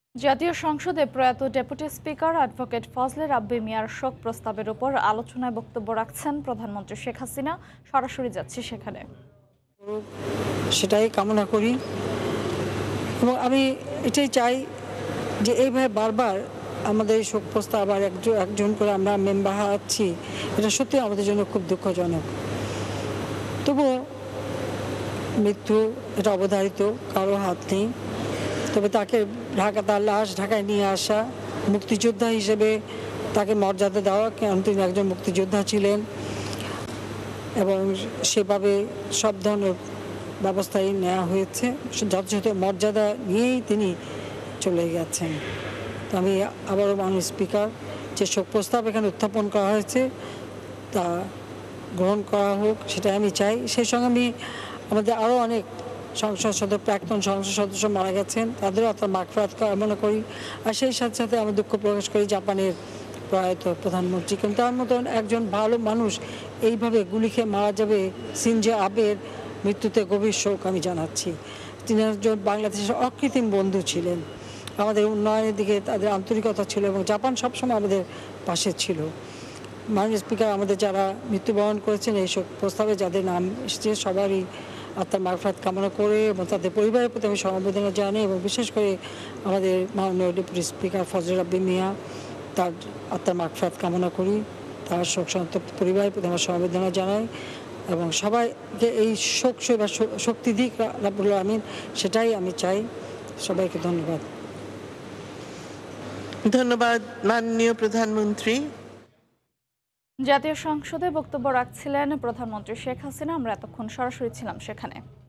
জাতীয় সংসদে প্রয়াত deputy speaker advocate Fazle Rabbi মিয়ার শোক প্রস্তাবের উপর আলোচনায় বক্তব্য রাখছেন প্রধানমন্ত্রী শেখ হাসিনা। সরাসরি যাচ্ছি সেখানে। সেটাই কামনা করি এবং আমি এটাই চাই যে এইভাবে বারবার আমাদের এই শোক প্রস্তাব আবার একজন করে আমরা মেম্বার হারাচ্ছি, এটা সত্যি আমাদের জন্য খুব দুঃখজনক। তবুও মৃত্যু এটা অবধারিত, কারো হাত নেই। তবে তাকে তার লাশ ঢাকায় নিয়ে আসা, মুক্তিযোদ্ধা হিসেবে তাকে মর্যাদা দেওয়া, কারণ তিনি একজন মুক্তিযোদ্ধা ছিলেন এবং সেভাবে সব ধরনের ব্যবস্থাই নেওয়া হয়েছে। যথাযথ মর্যাদা নিয়েই তিনি চলে গেছেন। তো আমি আবারও মাননীয় স্পিকার যে শোক প্রস্তাব এখানে উত্থাপন করা হয়েছে তা গ্রহণ করা হোক, সেটাই আমি চাই। সেই সঙ্গে আমি আমাদের আরও অনেক সংসদ সদস্য, প্রাক্তন সংসদ সদস্য মারা গেছেন, তাদেরও আপনার মাগফিরাত কামনা করি। আর সেই সাথে সাথে আমি দুঃখ প্রকাশ করি জাপানের প্রয়াত প্রধানমন্ত্রী, কিন্তু তার মতন একজন ভালো মানুষ এইভাবে গুলি খেয়ে মারা যাবে, সিনজো আবের মৃত্যুতে গভীর শোক আমি জানাচ্ছি। তিনি একজন বাংলাদেশের অকৃত্রিম বন্ধু ছিলেন, আমাদের উন্নয়নের দিকে তাদের আন্তরিকতা ছিল এবং জাপান সবসময় আমাদের পাশে ছিল। মাননীয় স্পিকার, আমাদের যারা মৃত্যুবরণ করেছেন এই শোক প্রস্তাবে যাদের নাম এসেছে সবারই আত্মার মাগফিরাত কামনা করে এবং তাদের পরিবারের প্রতি আমি সমবেদনা জানাই এবং বিশেষ করে আমাদের মাননীয় ডেপুটি স্পিকার ফজলে রাব্বি মিয়া, তার আত্মার মাগফিরাত কামনা করি। তার শোক সন্তপ্ত পরিবারের প্রতি আমার সমবেদনা জানাই এবং সবাইকে এই শোক বা শক্তি দিক রাব্বুল আমিন, সেটাই আমি চাই। সবাইকে ধন্যবাদ। ধন্যবাদ মাননীয় প্রধানমন্ত্রী। জাতীয় সংসদে বক্তব্য রাখছিলেন প্রধানমন্ত্রী শেখ হাসিনা। আমরা এতক্ষণ সরাসরি ছিলাম সেখানে।